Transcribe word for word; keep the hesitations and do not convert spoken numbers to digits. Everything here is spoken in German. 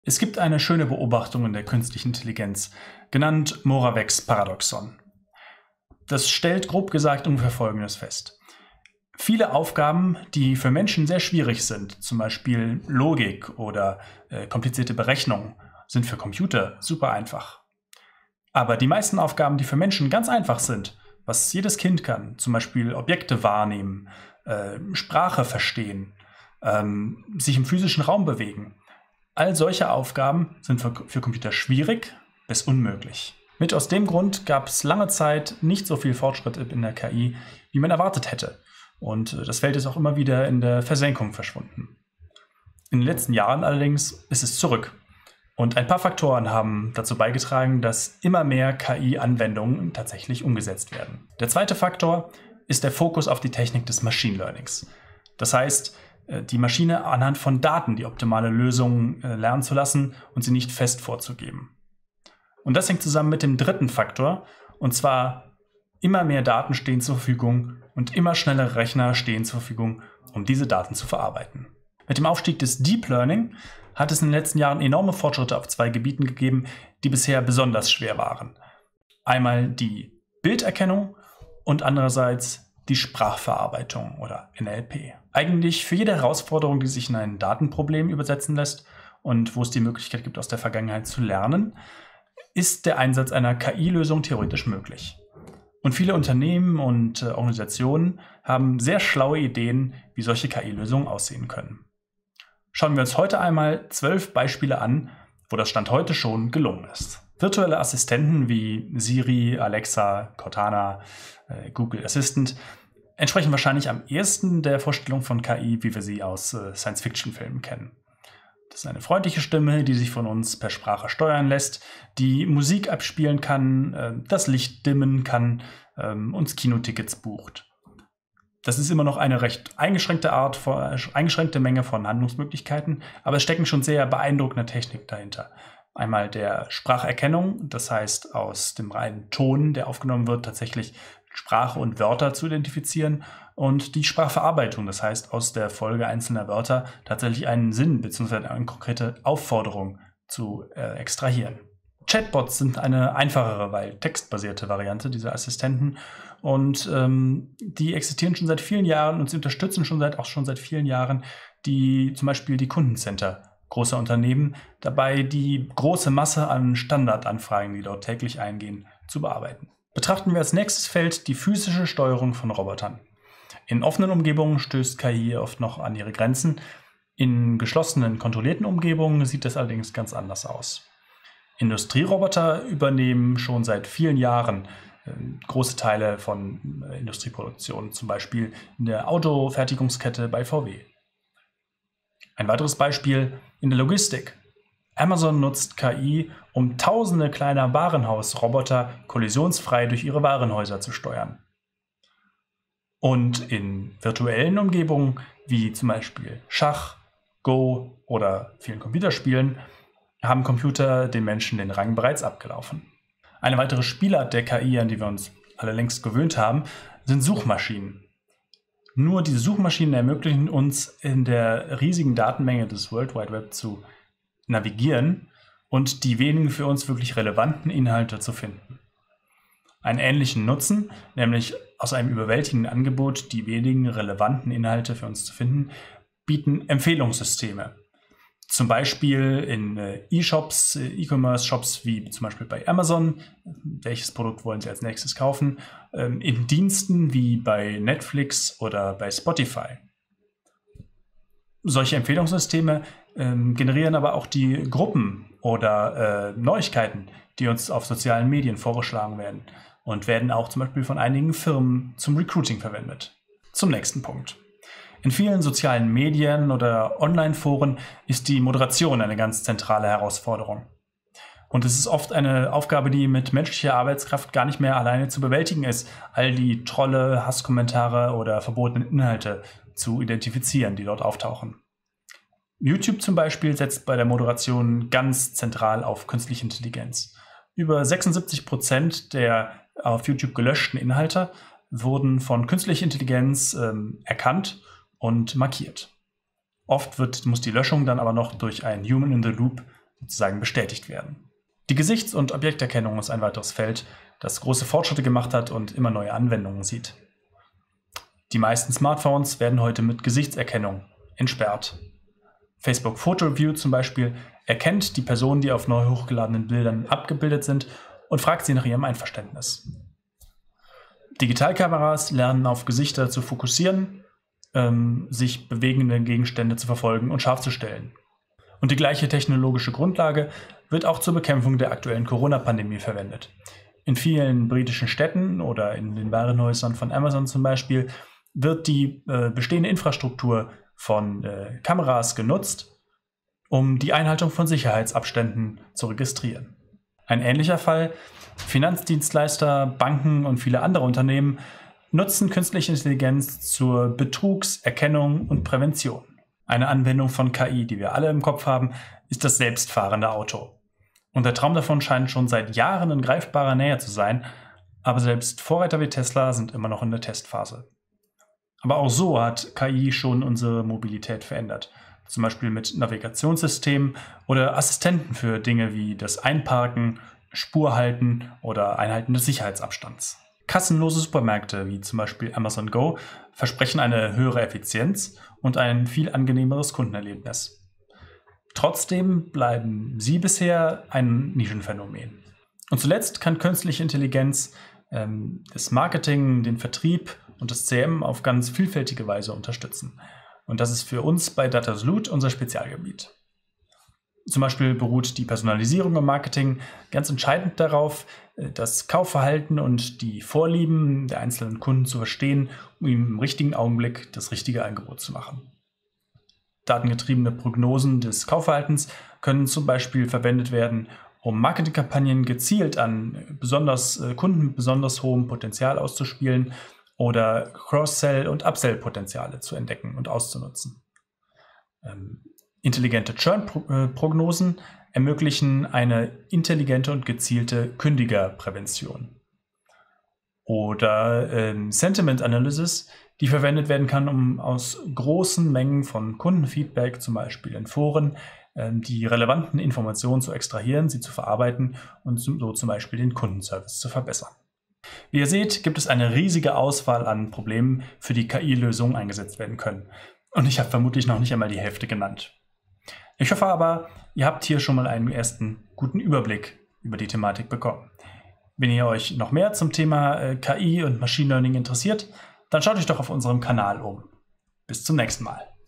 Es gibt eine schöne Beobachtung in der künstlichen Intelligenz, genannt Moravecks Paradoxon. Das stellt grob gesagt ungefähr Folgendes fest. Viele Aufgaben, die für Menschen sehr schwierig sind, zum Beispiel Logik oder äh, komplizierte Berechnungen, sind für Computer super einfach. Aber die meisten Aufgaben, die für Menschen ganz einfach sind, was jedes Kind kann, zum Beispiel Objekte wahrnehmen, äh, Sprache verstehen, ähm, sich im physischen Raum bewegen, all solche Aufgaben sind für, für Computer schwierig bis unmöglich. Mit aus dem Grund gab es lange Zeit nicht so viel Fortschritt in der K I, wie man erwartet hätte. Und das Feld ist auch immer wieder in der Versenkung verschwunden. In den letzten Jahren allerdings ist es zurück. Und ein paar Faktoren haben dazu beigetragen, dass immer mehr K I-Anwendungen tatsächlich umgesetzt werden. Der zweite Faktor ist der Fokus auf die Technik des Machine Learnings. Das heißt, die Maschine anhand von Daten die optimale Lösung lernen zu lassen und sie nicht fest vorzugeben. Und das hängt zusammen mit dem dritten Faktor, und zwar immer mehr Daten stehen zur Verfügung und immer schnellere Rechner stehen zur Verfügung, um diese Daten zu verarbeiten. Mit dem Aufstieg des Deep Learning hat es in den letzten Jahren enorme Fortschritte auf zwei Gebieten gegeben, die bisher besonders schwer waren. Einmal die Bilderkennung und andererseits die Sprachverarbeitung oder N L P. Eigentlich für jede Herausforderung, die sich in ein Datenproblem übersetzen lässt und wo es die Möglichkeit gibt, aus der Vergangenheit zu lernen, ist der Einsatz einer K I-Lösung theoretisch möglich. Und viele Unternehmen und äh, Organisationen haben sehr schlaue Ideen, wie solche K I-Lösungen aussehen können. Schauen wir uns heute einmal zwölf Beispiele an, wo das Stand heute schon gelungen ist. Virtuelle Assistenten wie Siri, Alexa, Cortana, äh, Google Assistant entsprechen wahrscheinlich am ehesten der Vorstellung von K I, wie wir sie aus äh, Science-Fiction-Filmen kennen. Das ist eine freundliche Stimme, die sich von uns per Sprache steuern lässt, die Musik abspielen kann, äh, das Licht dimmen kann, äh, uns Kinotickets bucht. Das ist immer noch eine recht eingeschränkte Art, von, äh, eingeschränkte Menge von Handlungsmöglichkeiten, aber es stecken schon sehr beeindruckende Technik dahinter. Einmal der Spracherkennung, das heißt aus dem reinen Ton, der aufgenommen wird, tatsächlich Sprache und Wörter zu identifizieren, und die Sprachverarbeitung, das heißt aus der Folge einzelner Wörter tatsächlich einen Sinn bzw. eine konkrete Aufforderung zu äh, extrahieren. Chatbots sind eine einfachere, weil textbasierte Variante dieser Assistenten, und ähm, die existieren schon seit vielen Jahren und sie unterstützen schon seit, auch schon seit vielen Jahren die, zum Beispiel die Kundencenter großer Unternehmen dabei, die große Masse an Standardanfragen, die dort täglich eingehen, zu bearbeiten. Betrachten wir als nächstes Feld die physische Steuerung von Robotern. In offenen Umgebungen stößt K I oft noch an ihre Grenzen. In geschlossenen, kontrollierten Umgebungen sieht das allerdings ganz anders aus. Industrieroboter übernehmen schon seit vielen Jahren äh, große Teile von äh, Industrieproduktion, zum Beispiel in der Autofertigungskette bei V W. Ein weiteres Beispiel in der Logistik. Amazon nutzt K I, um tausende kleiner Warenhausroboter kollisionsfrei durch ihre Warenhäuser zu steuern. Und in virtuellen Umgebungen, wie zum Beispiel Schach, Go oder vielen Computerspielen, haben Computer den Menschen den Rang bereits abgelaufen. Eine weitere Spielart der K I, an die wir uns alle längst gewöhnt haben, sind Suchmaschinen. Nur diese Suchmaschinen ermöglichen uns, in der riesigen Datenmenge des World Wide Web zu navigieren und die wenigen für uns wirklich relevanten Inhalte zu finden. Einen ähnlichen Nutzen, nämlich aus einem überwältigenden Angebot die wenigen relevanten Inhalte für uns zu finden, bieten Empfehlungssysteme. Zum Beispiel in E-Shops, E-Commerce-Shops wie zum Beispiel bei Amazon, welches Produkt wollen Sie als nächstes kaufen, in Diensten wie bei Netflix oder bei Spotify. Solche Empfehlungssysteme ähm, generieren aber auch die Gruppen oder äh, Neuigkeiten, die uns auf sozialen Medien vorgeschlagen werden und werden auch zum Beispiel von einigen Firmen zum Recruiting verwendet. Zum nächsten Punkt. In vielen sozialen Medien oder Online-Foren ist die Moderation eine ganz zentrale Herausforderung. Und es ist oft eine Aufgabe, die mit menschlicher Arbeitskraft gar nicht mehr alleine zu bewältigen ist, all die Trolle, Hasskommentare oder verbotenen Inhalte zu identifizieren, die dort auftauchen. YouTube zum Beispiel setzt bei der Moderation ganz zentral auf künstliche Intelligenz. Über sechsundsiebzig Prozent der auf YouTube gelöschten Inhalte wurden von künstlicher Intelligenz ähm, erkannt und markiert. Oft wird, muss die Löschung dann aber noch durch ein Human in the Loop sozusagen bestätigt werden. Die Gesichts- und Objekterkennung ist ein weiteres Feld, das große Fortschritte gemacht hat und immer neue Anwendungen sieht. Die meisten Smartphones werden heute mit Gesichtserkennung entsperrt. Facebook Photo View zum Beispiel erkennt die Personen, die auf neu hochgeladenen Bildern abgebildet sind, und fragt sie nach ihrem Einverständnis. Digitalkameras lernen auf Gesichter zu fokussieren, ähm, sich bewegende Gegenstände zu verfolgen und scharf zu stellen. Und die gleiche technologische Grundlage wird auch zur Bekämpfung der aktuellen Corona-Pandemie verwendet. In vielen britischen Städten oder in den Warenhäusern von Amazon zum Beispiel wird die äh, bestehende Infrastruktur von äh, Kameras genutzt, um die Einhaltung von Sicherheitsabständen zu registrieren. Ein ähnlicher Fall: Finanzdienstleister, Banken und viele andere Unternehmen nutzen künstliche Intelligenz zur Betrugserkennung und Prävention. Eine Anwendung von K I, die wir alle im Kopf haben, ist das selbstfahrende Auto. Und der Traum davon scheint schon seit Jahren in greifbarer Nähe zu sein, aber selbst Vorreiter wie Tesla sind immer noch in der Testphase. Aber auch so hat K I schon unsere Mobilität verändert. Zum Beispiel mit Navigationssystemen oder Assistenten für Dinge wie das Einparken, Spurhalten oder Einhalten des Sicherheitsabstands. Kassenlose Supermärkte wie zum Beispiel Amazon Go versprechen eine höhere Effizienz und ein viel angenehmeres Kundenerlebnis. Trotzdem bleiben sie bisher ein Nischenphänomen. Und zuletzt kann künstliche Intelligenz ähm, das Marketing, den Vertrieb und das C R M auf ganz vielfältige Weise unterstützen. Und das ist für uns bei Datasalute unser Spezialgebiet. Zum Beispiel beruht die Personalisierung im Marketing ganz entscheidend darauf, das Kaufverhalten und die Vorlieben der einzelnen Kunden zu verstehen, um ihm im richtigen Augenblick das richtige Angebot zu machen. Datengetriebene Prognosen des Kaufverhaltens können zum Beispiel verwendet werden, um Marketingkampagnen gezielt an besonders Kunden mit besonders hohem Potenzial auszuspielen oder Cross-Sell- und Upsell-Potenziale zu entdecken und auszunutzen. Ähm, intelligente Churn-Prognosen ermöglichen eine intelligente und gezielte Kündigerprävention. Oder ähm, Sentiment Analysis, die verwendet werden kann, um aus großen Mengen von Kundenfeedback, zum Beispiel in Foren, ähm, die relevanten Informationen zu extrahieren, sie zu verarbeiten und so zum Beispiel den Kundenservice zu verbessern. Wie ihr seht, gibt es eine riesige Auswahl an Problemen, für die K I-Lösungen eingesetzt werden können. Und ich habe vermutlich noch nicht einmal die Hälfte genannt. Ich hoffe aber, ihr habt hier schon mal einen ersten guten Überblick über die Thematik bekommen. Wenn ihr euch noch mehr zum Thema äh, K I und Machine Learning interessiert, dann schaut euch doch auf unserem Kanal um. Bis zum nächsten Mal.